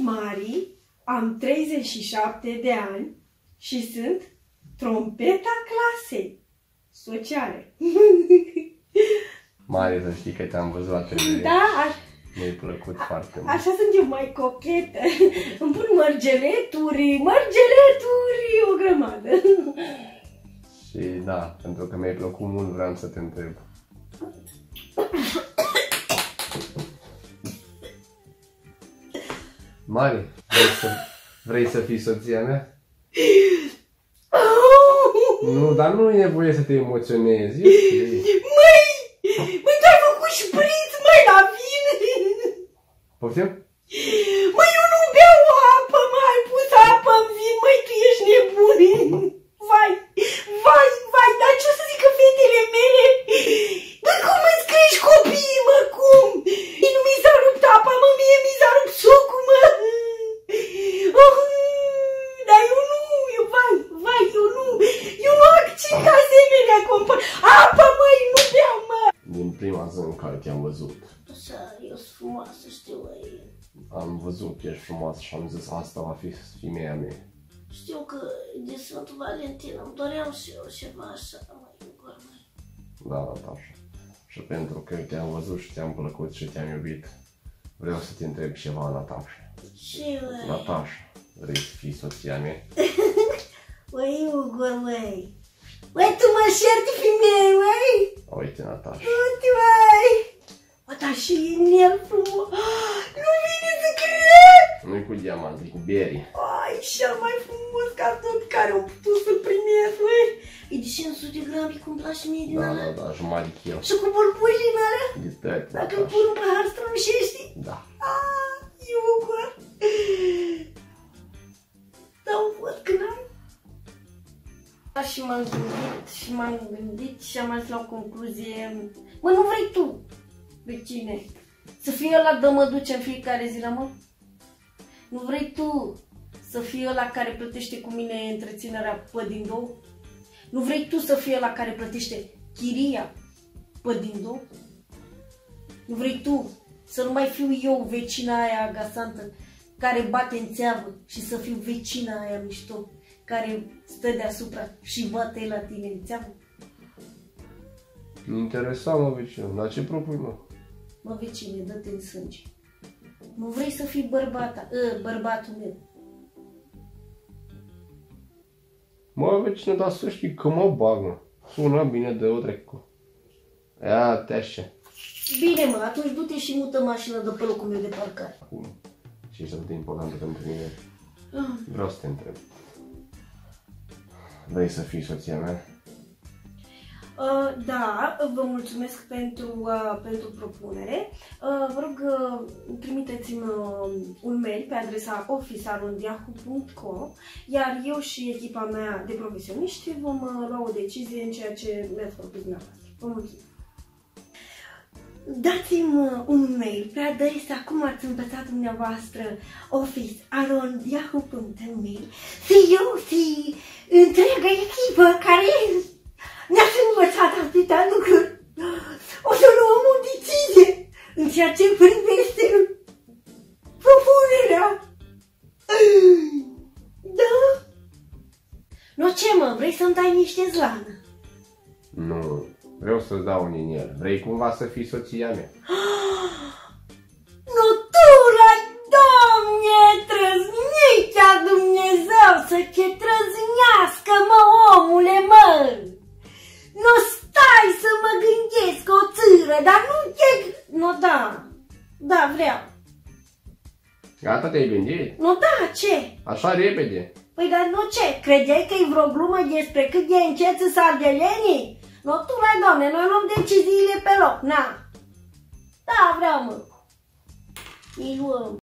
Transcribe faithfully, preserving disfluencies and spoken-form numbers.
Mari, am treizeci și șapte de ani și sunt trompeta clasei sociale. Mari, să știi că te-am văzut la televizor. Da, mi-ai plăcut foarte mult. Așa sunt eu mai cochetă. Îmi pun mărgeleturi, mărgeleturi, o grămadă. Și da, pentru că mi-ai plăcut mult, vreau să te întreb. Mari, vrei să, vrei să fii soția mea? Nu, dar nu e nevoie să te emoționezi. Măi, măi, tu ai făcut șpriț, măi, la vin. Poftim? Măi, eu nu beau apă, măi, ai pus apă în vin, măi, tu ești nebun. Vai, vai, vai, dar ce o să zică fetele mele? Băi, cum îți crești copiii, mă, cum? Nu mi s-a rupt apa, mă, mie mi s-a rupt sucul, mă. Oh, dar eu nu, eu, vai, vai, eu nu, eu nu accent asemenea compor. Apă, măi, nu beau, mă. Din prima zi în care te-am văzut. Așa, eu sunt frumoasă, știu, ei. Am văzut că ești frumoasă și am zis asta va fi femeia mea. Știu că de Sfântul Valentin îmi doream și eu ceva așa, mai ugur, mai. Da, Natașa. Și pentru că te-am văzut și te-am plăcut și te-am iubit, vreau să te întreb ceva, Natașa. Ce, măi? Natașa, vrei să fii soția mea? Măi, ugur, măi. Măi, tu mă șerti femeie, măi? Uite, Natașa. Uite, măi. Mă, dar și e el frumos. Nu vine să cred. Nu-i cu diamant, e cu berii. Ai, cel mai frumos cadou pe care am putut să-l primesc, măi. E de cinci sute de grame, cum place mie din Da, ala. da, da, jumătate de kilo. Și cu burbuși din alea? De tăi, Dacă îl Natașa. pun în pahar strălușești? Da. Aaa, eu ugur. Dar o văd când am. Și m-am gândit și m-am gândit și am ajuns la o concluzie. Mă, nu vrei tu, vecine, să fii ăla de mă duce în fiecare zi la mă? Nu vrei tu să fii ăla care plătește cu mine întreținerea pe din două? Nu vrei tu să fii ăla care plătește chiria pe din două? Nu vrei tu să nu mai fiu eu vecina aia agasantă care bate în țeavă și să fiu vecina aia mișto care stă deasupra și bate la tine în țeavă? Interesant, mă, vecine, dar ce propui, mă? Mă, vecine, dă-te în sânge. Nu vrei să fii bărbata, ă, bărbatul meu? Mă, vecine, dar să știi că mă bag, mă. Sună bine de o trecu. Ia, te așa. Bine, mă, atunci du-te și mută mașina de pe locul meu de parcare. Acum, ce ești atât de importantă pentru mine? Vreau să te întreb. Vrei să fii soția mea? Uh, da, vă mulțumesc pentru, uh, pentru propunere. Uh, vă rog, uh, trimiteți-mi uh, un mail pe adresa office arond yahoo punct com, iar eu și echipa mea de profesioniști vom uh, lua o decizie în ceea ce mi-ați propus dumneavoastră. Vă mulțumesc! Dați-mi un mail pe adresa, cum ați învățat dumneavoastră, office arond yahoo punct mail, și eu și întreaga echipă care ne-ați învățat atâtea lucruri, o să luăm o decizie în ceea ce privește propunerea. Da? Nu, ce, mă, vrei să-mi dai niște zlană? Nu, vreau să-ți dau un inel. Vrei cumva să fii soția mea? Nu, tu, la Doamne, trăznicea Dumnezeu să te trăznească, mă, omule, mă! Nu stai să mă gândesc o țâră, dar nu te... Nu, da, da, vreau. Gata, te-ai gândit? Nu, da, ce? Așa repede? Păi, dar nu ce? Credeai că e vreo glumă despre cât de încet să sardelenii? Nu, tu, la Doamne, noi luăm deciziile pe loc, na. Da, vreau, mă. Îi luăm.